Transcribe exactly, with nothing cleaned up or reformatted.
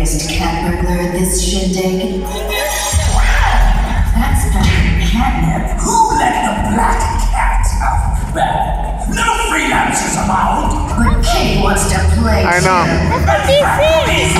latest cat burglar at this shindig? That's fucking catnip. Who let the black cat out of bed? No freelancers allowed! But Kate wants to play I know. too. That's what they say.